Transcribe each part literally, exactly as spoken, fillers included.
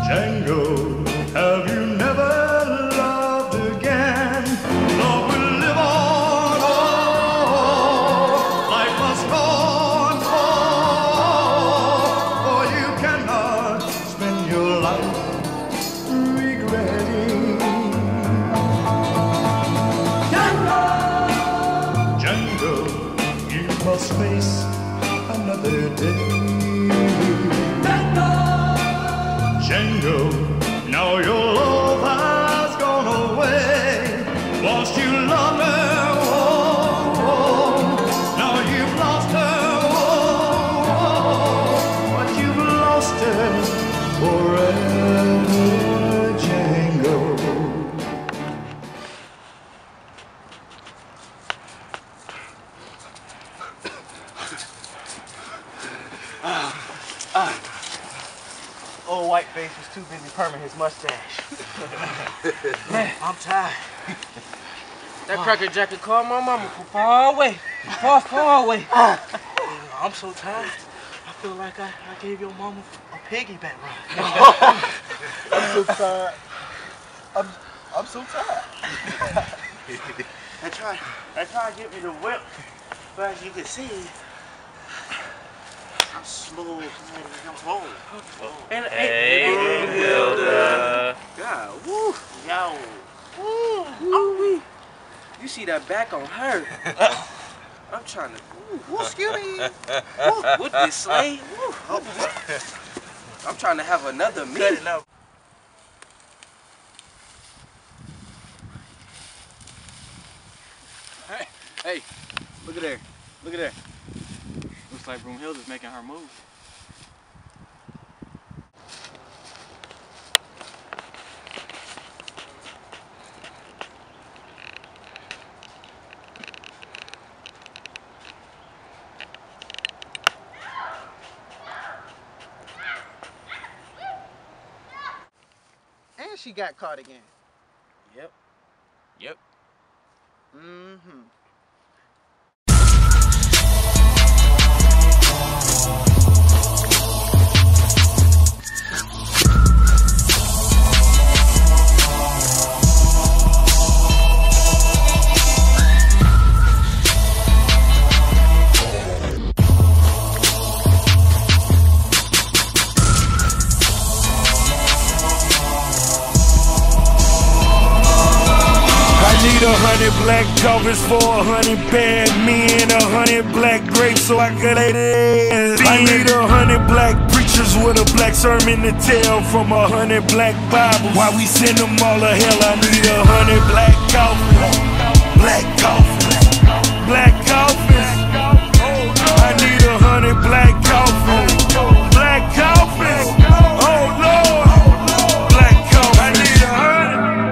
Django, have you never loved again? Love will live on, oh, life must go on, oh, for you cannot spend your life regretting. Django, Django, you must face another day. Django, now your love has gone away. Lost you love her, oh, oh. Now you've lost her, oh, oh. But you've lost her forever, Django. Ah, ah. Old white face was too busy perming his mustache. Man, I'm tired. That cracker jacket called my mama from far away. Far, far away. I'm so tired. I feel like I, I gave your mama a piggyback ride. I'm so tired. I'm, I'm so tired. They tried, they tried to get me to whip, but as you can see, I'm smooth, I'm bold. And, Hey, Hilda. God, woo, yo, woo, woo. You see that back on her? I'm trying to, woo, woo, excuse me, woo, with this slave, woo. Oh, I'm trying to have another me. Cut it out. Hey, hey, look at there, look at there. Looks like Broomhilda's making her move. And she got caught again. Yep. Yep. Mm-hmm. Need a hundred black coffins for a hundred bad men, a hundred black grapes so I could lay it. I need a hundred black preachers with a black sermon to tell from a hundred black Bibles. Why we send them all to hell? I need a hundred black coffins, black coffins, black coffins. I need a hundred black coffins, black coffins. Oh Lord, black coffins. I need a hundred.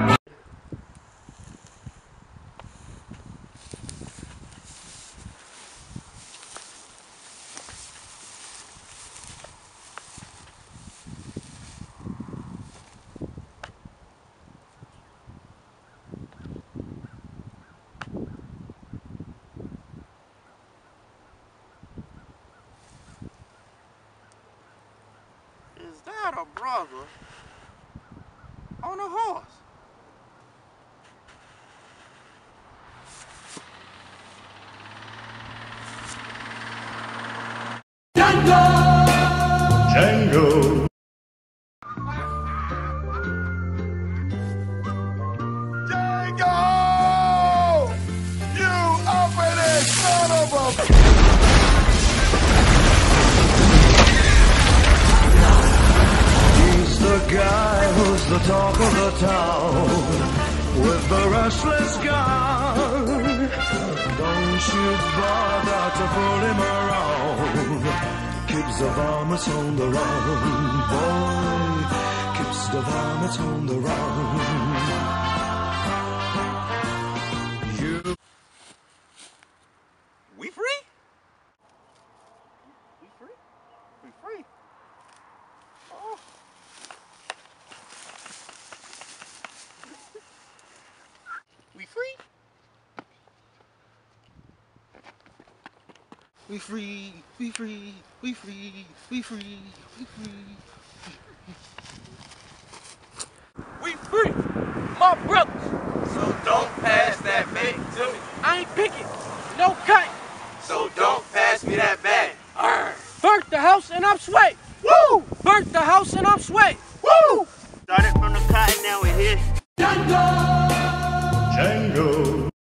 Is that a brother on a horse? Django. Django! You uppity son of a... He's the guy who's the talk of the town with the restless gun. Don't you bother to pull him around. Keeps the varmints on the run, boy. Keeps the varmints on the run. You. We free? We free? We free? Oh. We free? We free, we free, we free, we free, we free. and I'm sweating. Woo! Burnt the house and I'm sweating. Woo! Started from the cotton, now we're here. Django.